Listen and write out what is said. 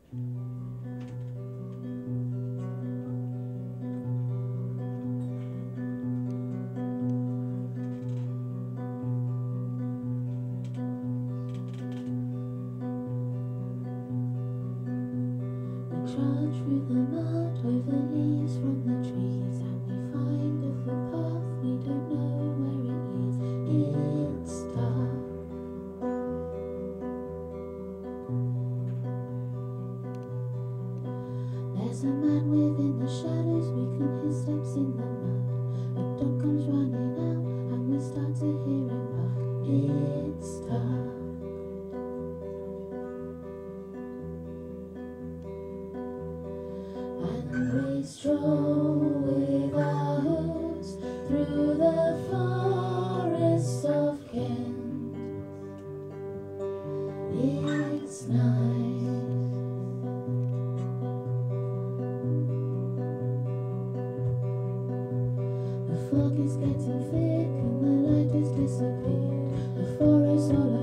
Trudge through the mud over leaves from the trees, and we find a footpath we don't know where it leads. It's dark. There's a man within the shadows, we can hear steps in the mud. A dog comes running out and we start to hear him bark. It's dark. We stroll with our hooves through the forests of Kent. It's night. The fog is getting thick and the light has disappeared. The forest all